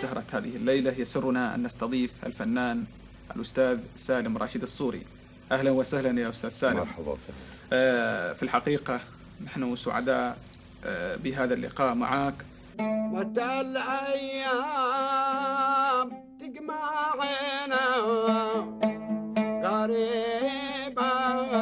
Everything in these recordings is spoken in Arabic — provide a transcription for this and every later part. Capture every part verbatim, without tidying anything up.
سهرة هذه الليلة يسرنا أن نستضيف الفنان الأستاذ سالم راشد الصوري. أهلا وسهلا يا أستاذ سالم. مرحبا وسهلا. آه في الحقيقة نحن سعداء آه بهذا اللقاء معك. متى الأيام تجمعنا قريبا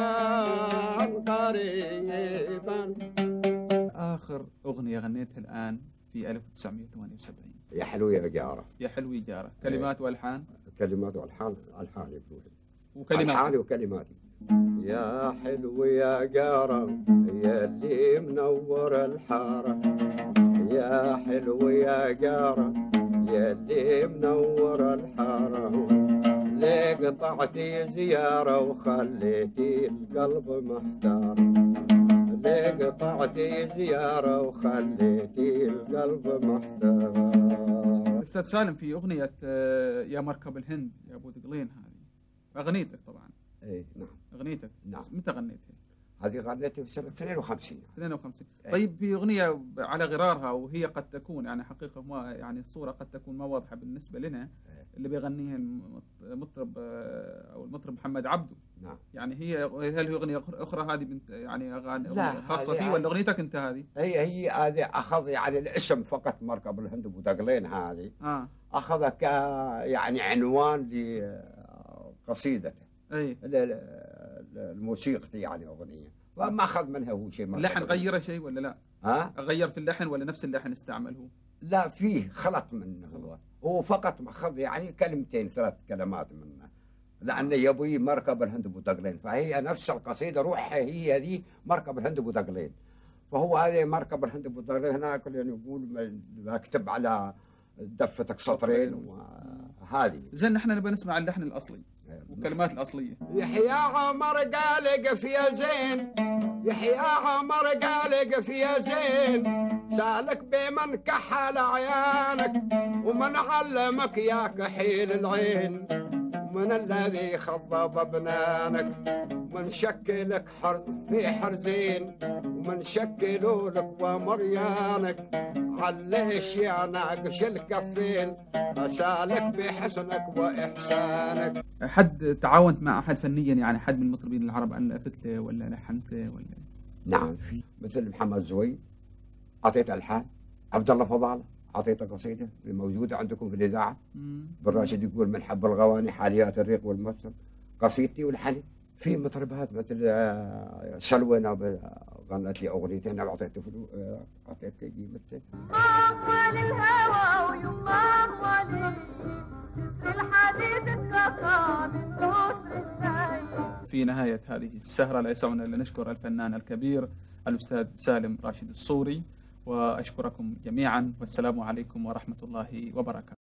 قريبا. آخر أغنية غنيتها الآن في ألف وتسعمئة وثمانية وسبعين. يا حلو يا جارة. يا حلو يا جارة، كلمات والحان. كلمات والحان، الحان يقول وكلمات الحاني وكلماتي. يا حلو يا جارة يا اللي منور الحارة، يا حلو يا جارة يا اللي منور الحارة، ليه قطعتي زيارة وخليتي القلب محتار، ليه قطعتي زيارة وخليتي القلب محتار. أستاذ سالم، في أغنية يا مركب الهند يا أبو دقلين، هذه أغنيتك طبعا. اي نعم أغنيتك. نعم. متى غنيتها؟ هذه غنيتها في سنة اثنين وخمسين. اثنين وخمسين. أي. طيب في أغنية على غرارها وهي قد تكون يعني حقيقة ما يعني الصورة قد تكون ما واضحة بالنسبة لنا، أي. اللي بيغنيها المطرب أو المطرب محمد عبده. نعم. يعني هي هل هي أغنية أخرى هذه بنت يعني أغاني لا، خاصة هذه فيه ولا أغنيتك أنت هذه؟ هي هي هذه أخذ يعني الاسم فقط، مركب الهند أبو دقلين هذه آه. أخذها ك يعني عنوان لقصيدته. أي. الموسيقى يعني أغنية، وما أخذ منها هو شيء. اللحن غيره شيء ولا لا؟ ها؟ غير في اللحن ولا نفس اللحن استعمل هو؟ لا، فيه خلط منه هو، هو فقط أخذ يعني كلمتين ثلاث كلمات منه، لأن يبوي مركب الهند أبو دقلين، فهي نفس القصيدة روحها هي ذي مركب الهند أبو دقلين، فهو هذا مركب الهند أبو دقلين هناك يعني يقول اكتب على دفتك سطرين وهذه. زين نحن نبغى نسمع اللحن الأصلي والكلمات الأصلية. يحيى عمر قالق في زين، يحيى عمر قالق في زين، سالك بمن كحل عيانك ومن علمك يا كحيل العين، ومن الذي خضب ابنانك ومن شكلك حر في حرزين، ومن شكلوا لك ومريانك عليش يا ناقش الكفين، اسالك بحسنك واحسانك. حد تعاونت مع احد فنيا يعني حد من المطربين العرب الفت له ولا لحنت له ولا؟ نعم، في مثل محمد زويد اعطيت الحان، عبد الله فضاله اعطيته قصيده موجوده عندكم في الاذاعه. بن راشد يقول من حب الغواني حاليات الريق والمسر، قصيدتي ولحني. في مطربات مثل سلوى غنت لي اغنيتين اعطيته فلوس، اعطيته قيمته. طال الهوى ويطال ولي الحديد اتكسر في نهاية هذه السهرة لا يسعنا إلا نشكر الفنان الكبير الأستاذ سالم راشد الصوري، وأشكركم جميعا، والسلام عليكم ورحمة الله وبركاته.